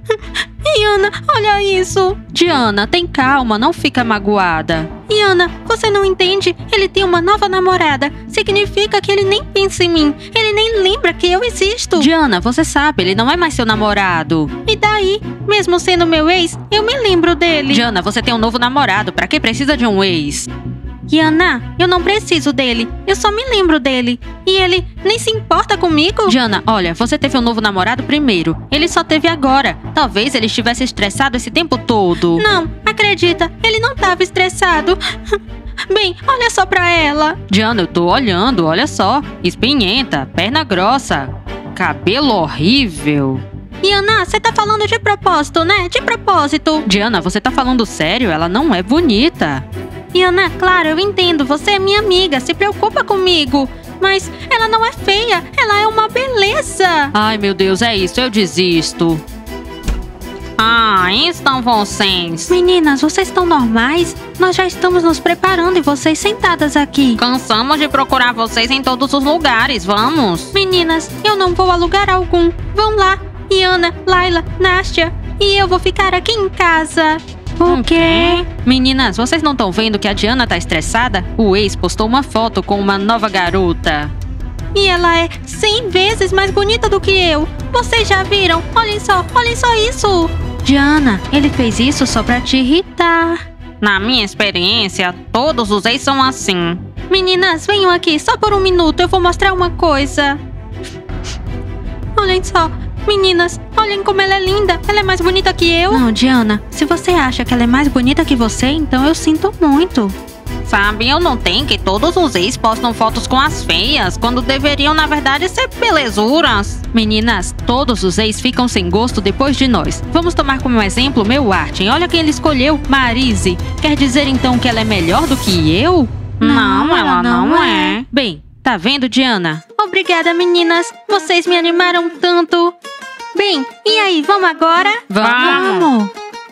Yana, olha isso. Diana, tem calma, não fica magoada. Yana, você não entende? Ele tem uma nova namorada. Significa que ele nem pensa em mim. Ele nem lembra que eu existo. Diana, você sabe, ele não é mais seu namorado. E daí? Mesmo sendo meu ex, eu me lembro dele. Diana, você tem um novo namorado. Pra que precisa de um ex? Yana, eu não preciso dele. Eu só me lembro dele. E ele nem se importa comigo? Diana, olha, você teve um novo namorado primeiro. Ele só teve agora. Talvez ele estivesse estressado esse tempo todo. Não, acredita, ele não estava estressado. Bem, olha só pra ela. Diana, eu tô olhando, olha só. Espinhenta, perna grossa, cabelo horrível. Yana, você tá falando de propósito, né? De propósito. Diana, você tá falando sério? Ela não é bonita. Yana, claro, eu entendo. Você é minha amiga, se preocupa comigo. Mas ela não é feia, ela é uma beleza. Ai, meu Deus, é isso, eu desisto. Ah, estão vocês. Meninas, vocês estão normais? Nós já estamos nos preparando e vocês sentadas aqui. Cansamos de procurar vocês em todos os lugares, vamos. Meninas, eu não vou a lugar algum. Vão lá, Yana, Layla, Nastya. E eu vou ficar aqui em casa. O quê? Meninas, vocês não estão vendo que a Diana tá estressada? O ex postou uma foto com uma nova garota. E ela é 100 vezes mais bonita do que eu. Vocês já viram? Olhem só isso. Diana, ele fez isso só pra te irritar. Na minha experiência, todos os ex são assim. Meninas, venham aqui, só por um minuto, eu vou mostrar uma coisa. Olhem só. Meninas, olhem como ela é linda. Ela é mais bonita que eu. Não, Diana, se você acha que ela é mais bonita que você, então eu sinto muito. Sabe, eu não tenho que todos os ex postam fotos com as feias, quando deveriam, na verdade, ser belezuras. Meninas, todos os ex ficam sem gosto depois de nós. Vamos tomar como exemplo meu Artin. Olha quem ele escolheu, Marise. Quer dizer então que ela é melhor do que eu? Não, ela não é. Bem, tá vendo, Diana? Obrigada, meninas. Vocês me animaram tanto. Bem, e aí, vamos agora? Vamos!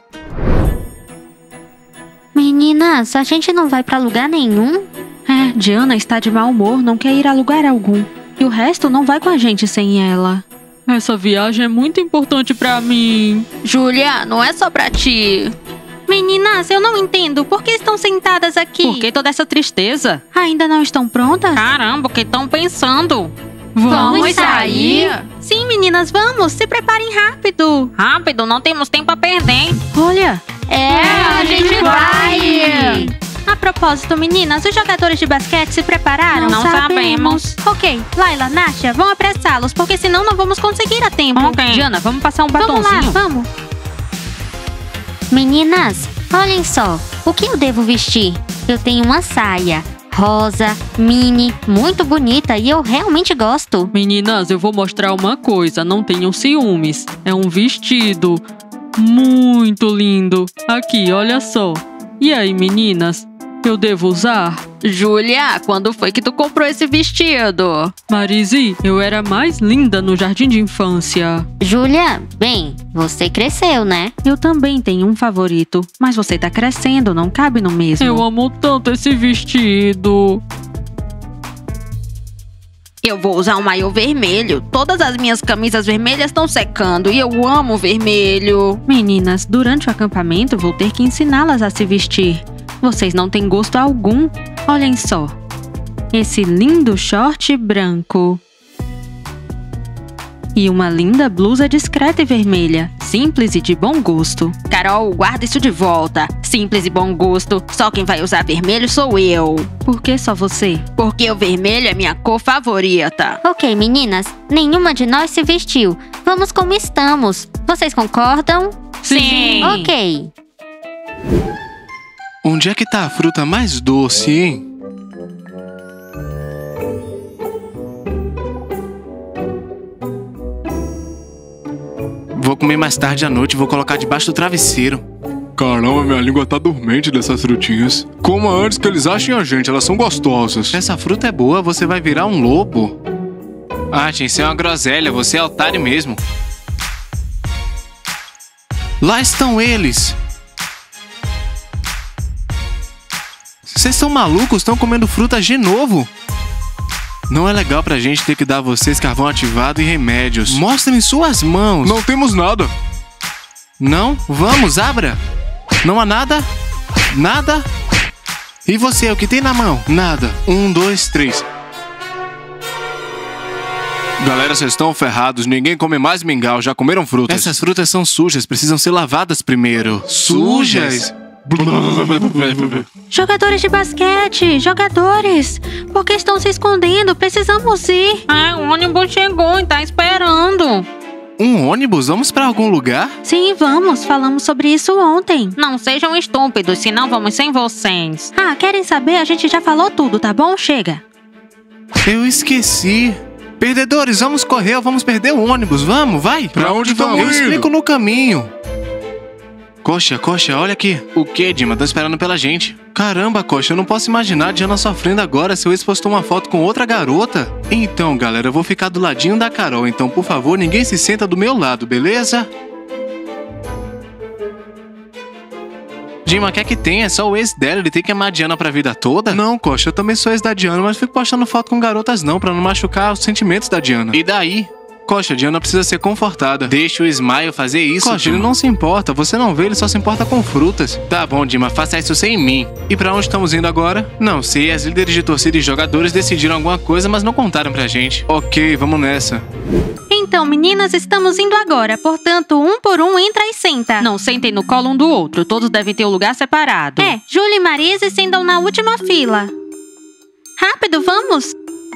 Meninas, a gente não vai pra lugar nenhum? É, Diana está de mau humor, não quer ir a lugar algum. E o resto não vai com a gente sem ela. Essa viagem é muito importante pra mim. Júlia, não é só pra ti. Meninas, eu não entendo. Por que estão sentadas aqui? Por que toda essa tristeza? Ainda não estão prontas? Caramba, o que estão pensando? Vamos sair? Sim, meninas, vamos. Se preparem rápido. Rápido? Não temos tempo a perder. Olha. A gente vai. A propósito, meninas, os jogadores de basquete se prepararam? Não sabemos. Ok, Layla, Nastya, vão apressá-los, porque senão não vamos conseguir a tempo. Ok. Diana, vamos passar um batonzinho. Vamos lá, vamos. Meninas, olhem só. O que eu devo vestir? Eu tenho uma saia rosa, mini, muito bonita e eu realmente gosto. Meninas, eu vou mostrar uma coisa, não tenham ciúmes. É um vestido muito lindo. Aqui, olha só. E aí, meninas? Eu devo usar? Júlia, quando foi que tu comprou esse vestido? Marise, eu era mais linda no jardim de infância. Júlia, bem, você cresceu, né? Eu também tenho um favorito, mas você tá crescendo, não cabe no mesmo. Eu amo tanto esse vestido. Eu vou usar um maiô vermelho. Todas as minhas camisas vermelhas estão secando e eu amo vermelho. Meninas, durante o acampamento vou ter que ensiná-las a se vestir. Vocês não têm gosto algum. Olhem só. Esse lindo short branco. E uma linda blusa discreta e vermelha. Simples e de bom gosto. Carol, guarda isso de volta. Simples e bom gosto. Só quem vai usar vermelho sou eu. Por que só você? Porque o vermelho é minha cor favorita. Ok, meninas. Nenhuma de nós se vestiu. Vamos como estamos. Vocês concordam? Sim. Ok. Onde é que tá a fruta mais doce, hein? Vou comer mais tarde à noite e vou colocar debaixo do travesseiro. Caramba, minha língua tá dormente dessas frutinhas. Coma antes que eles achem a gente, elas são gostosas. Essa fruta é boa, você vai virar um lobo. Artin, isso é uma groselha, você é otário mesmo. Lá estão eles. Vocês são malucos? Estão comendo frutas de novo? Não é legal pra gente ter que dar a vocês carvão ativado e remédios. Mostrem suas mãos. Não temos nada. Não? Vamos, abra. Não há nada? Nada? E você, o que tem na mão? Nada. 1, 2, 3. Galera, vocês estão ferrados. Ninguém come mais mingau. Já comeram frutas? Essas frutas são sujas, precisam ser lavadas primeiro. Sujas? Jogadores de basquete, jogadores. Por que estão se escondendo? Precisamos ir. O ônibus chegou e tá esperando. Um ônibus? Vamos pra algum lugar? Sim, vamos. Falamos sobre isso ontem. Não sejam estúpidos, senão vamos sem vocês. Querem saber? A gente já falou tudo, tá bom? Chega. Eu esqueci. Perdedores, vamos correr ou vamos perder o ônibus? Vamos, vai. Pra onde estão Eu indo? explico no caminho. Coxa, olha aqui. O que, Dima? Tá esperando pela gente. Caramba, Coxa, eu não posso imaginar a Diana sofrendo agora. Seu ex postou uma foto com outra garota. Então, galera, eu vou ficar do ladinho da Carol. Então, por favor, ninguém se senta do meu lado, beleza? Dima, quer que tenha? É só o ex dela, ele tem que amar a Diana pra vida toda? Não, Coxa, eu também sou ex da Diana, mas fico postando foto com garotas não, pra não machucar os sentimentos da Diana. E daí? Coxa, a Diana precisa ser confortada. Deixa o Smile fazer isso. Coxa, ele não se importa. Você não vê, ele só se importa com frutas. Tá bom, Dima, faça isso sem mim. E pra onde estamos indo agora? Não sei, as líderes de torcida e jogadores decidiram alguma coisa, mas não contaram pra gente. Ok, vamos nessa. Então, meninas, estamos indo agora. Portanto, um por um, entra e senta. Não sentem no colo um do outro. Todos devem ter um lugar separado. Júlia e Marise sentam na última fila. Rápido, vamos!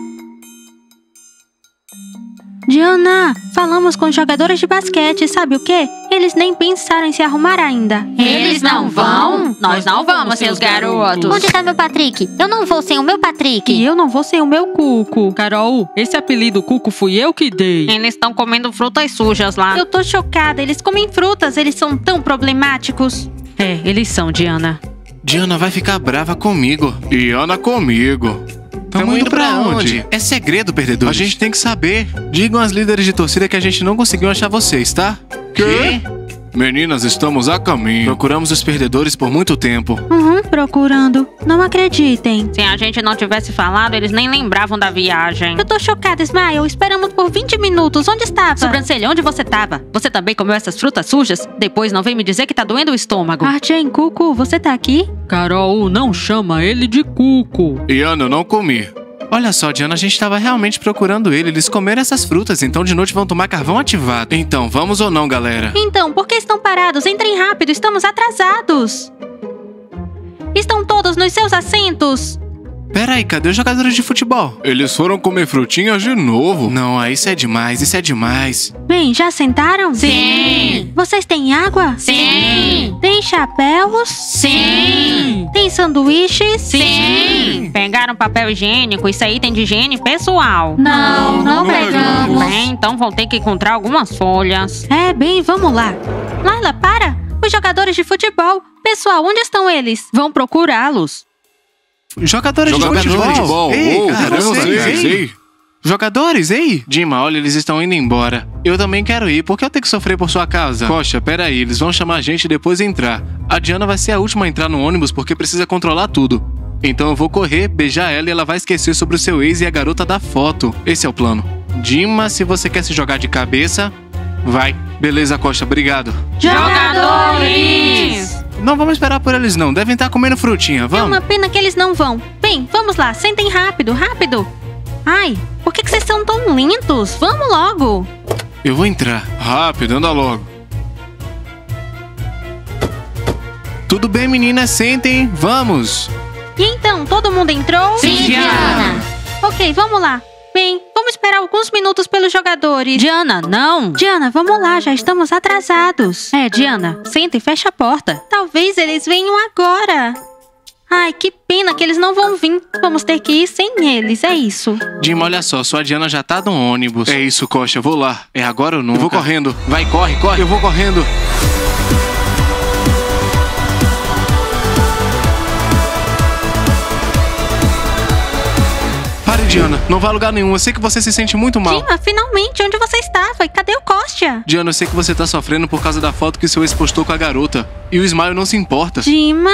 Diana, falamos com os jogadores de basquete, sabe o quê? Eles nem pensaram em se arrumar ainda. Eles não vão? Nós não vamos, seus garotos. Onde tá meu Patrick? Eu não vou sem o meu Patrick. E eu não vou sem o meu Cuco. Carol, esse apelido Cuco fui eu que dei. Eles estão comendo frutas sujas lá. Eu tô chocada, eles comem frutas, eles são tão problemáticos. Eles são, Diana. Diana vai ficar brava comigo. E Ana comigo. Tamo indo pra onde? É segredo, perdedores. A gente tem que saber. Digam às líderes de torcida que a gente não conseguiu achar vocês, tá? Quê? Meninas, estamos a caminho. Procuramos os perdedores por muito tempo. Procurando. Não acreditem. Se a gente não tivesse falado, eles nem lembravam da viagem. Eu tô chocada, Smile. Esperamos por 20 minutos. Onde estava? Sobrancelha, onde você tava? Você também comeu essas frutas sujas? Depois não vem me dizer que tá doendo o estômago. Arjen, Cuco, você tá aqui? Carol, não chama ele de Cuco. E Ana, eu não comi. Olha só, Diana, a gente tava realmente procurando ele. Eles comeram essas frutas, então de noite vão tomar carvão ativado. Então, vamos ou não, galera? Então, por que estão parados? Entrem rápido, estamos atrasados. Estão todos nos seus assentos? Peraí, cadê os jogadores de futebol? Eles foram comer frutinhas de novo. Não, isso é demais, isso é demais. Bem, já sentaram? Sim. Vocês têm água? Sim. Tem chapéus? Sim. Tem sanduíches? Sim. Pegaram papel higiênico? Isso aí tem de higiene pessoal. Não pegamos. Bem, então vou ter que encontrar algumas folhas. Bem, vamos lá. Laila, para! Os jogadores de futebol. Pessoal, onde estão eles? Vão procurá-los. Jogadores de futebol. Ei, cara, vocês. Jogadores, ei! Dima, olha, eles estão indo embora. Eu também quero ir, por que eu tenho que sofrer por sua causa? Poxa, peraí, eles vão chamar a gente e depois entrar. A Diana vai ser a última a entrar no ônibus porque precisa controlar tudo. Então eu vou correr, beijar ela e ela vai esquecer sobre o seu ex e a garota da foto. Esse é o plano. Dima, se você quer se jogar de cabeça, vai. Beleza, Costa, obrigado. Jogadores! Não vamos esperar por eles não, devem estar comendo frutinha, É vamos? uma pena que eles não vão. Bem, vamos lá, sentem rápido, rápido. Ai, por que vocês são tão lentos? Vamos logo. Eu vou entrar. Rápido, anda logo. Tudo bem, meninas, sentem, vamos. E então, todo mundo entrou? Sim, Diana. Ok, vamos lá. Bem, vamos esperar alguns minutos pelos jogadores. Diana, não. Diana, vamos lá, já estamos atrasados. Diana, senta e fecha a porta. Talvez eles venham agora. Ai, que pena que eles não vão vir. Vamos ter que ir sem eles, é isso. Dima, olha só, sua Diana já tá no ônibus. É isso, Coxa, eu vou lá. É agora ou nunca? Eu vou correndo. Vai, corre, corre. Eu vou correndo. Pare, Diana. Não vai a lugar nenhum. Eu sei que você se sente muito mal. Dima, finalmente, onde você estava? E cadê o Kostya? Diana, eu sei que você tá sofrendo por causa da foto que seu ex postou com a garota. E o Smile não se importa. Dima...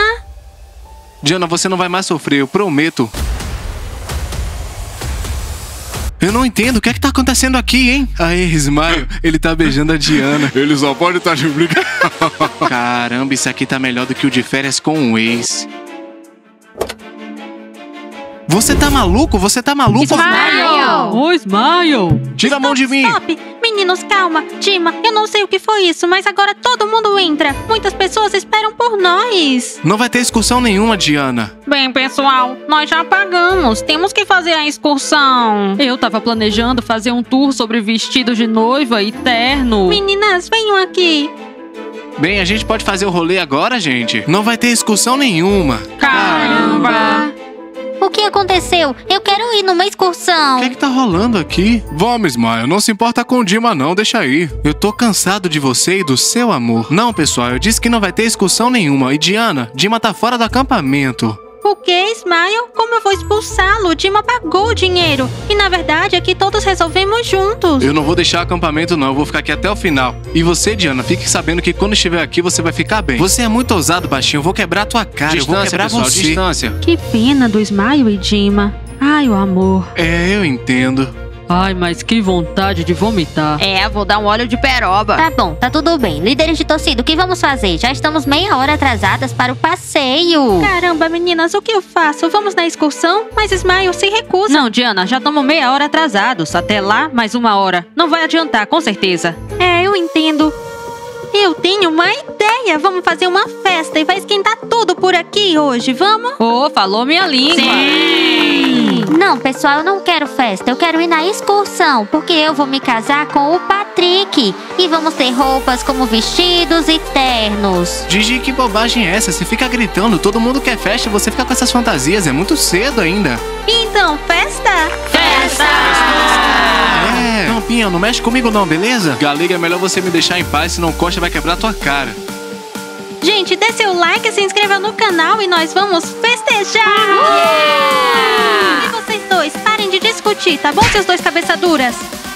Diana, você não vai mais sofrer, eu prometo. Eu não entendo, o que é que tá acontecendo aqui, hein? Aí, Smile, ele tá beijando a Diana. Ele só pode estar de brincadeira. Caramba, isso aqui tá melhor do que o de férias com o ex. Você tá maluco? Você tá maluco? Smile! Ô, Smile! Tira a mão de mim! Stop! Meninos, calma. Dima, eu não sei o que foi isso, mas agora todo mundo entra. Muitas pessoas esperam por nós. Não vai ter excursão nenhuma, Diana. Bem, pessoal, nós já pagamos. Temos que fazer a excursão. Eu tava planejando fazer um tour sobre vestidos de noiva e terno. Meninas, venham aqui. Bem, a gente pode fazer o rolê agora, gente? Não vai ter excursão nenhuma. Caramba! O que aconteceu? Eu quero ir numa excursão. O que é que tá rolando aqui? Vamos, Smile. Não se importa com o Dima, não. Deixa aí. Eu tô cansado de você e do seu amor. Não, pessoal, eu disse que não vai ter excursão nenhuma. E Diana, Dima tá fora do acampamento. O que, Smile? Como eu vou expulsá-lo? Dima pagou o dinheiro. E na verdade, aqui todos resolvemos juntos. Eu não vou deixar acampamento, não. Eu vou ficar aqui até o final. E você, Diana, fique sabendo que quando estiver aqui, você vai ficar bem. Você é muito ousado, baixinho. Eu vou quebrar tua cara. Distância, eu vou quebrar pessoal, você. Distância. Que pena do Smile e Dima. Ai, o amor. É, eu entendo. Ai, mas que vontade de vomitar. Vou dar um óleo de peroba. Tá bom, tá tudo bem. Líderes de torcida, o que vamos fazer? Já estamos meia hora atrasadas para o passeio. Caramba, meninas, o que eu faço? Vamos na excursão? Mas Smile se recusa. Não, Diana, já estamos meia hora atrasados. Até lá, mais uma hora. Não vai adiantar, com certeza. Eu entendo. Eu tenho uma ideia. Vamos fazer uma festa e vai esquentar tudo por aqui hoje, vamos? Ô, falou minha língua. Sim! Não, pessoal, eu não quero festa. Eu quero ir na excursão, porque eu vou me casar com o Patrick. E vamos ter roupas como vestidos e ternos. Gigi, que bobagem é essa? Você fica gritando, todo mundo quer festa e você fica com essas fantasias. É muito cedo ainda. Então, festa? Festa! Não, Pinha, não mexe comigo não, beleza? Galega, é melhor você me deixar em paz, senão o Coxa vai quebrar tua cara. Gente, dê seu like, se inscreva no canal e nós vamos festejar! E vocês dois, parem de discutir, tá bom, seus dois cabeça duras?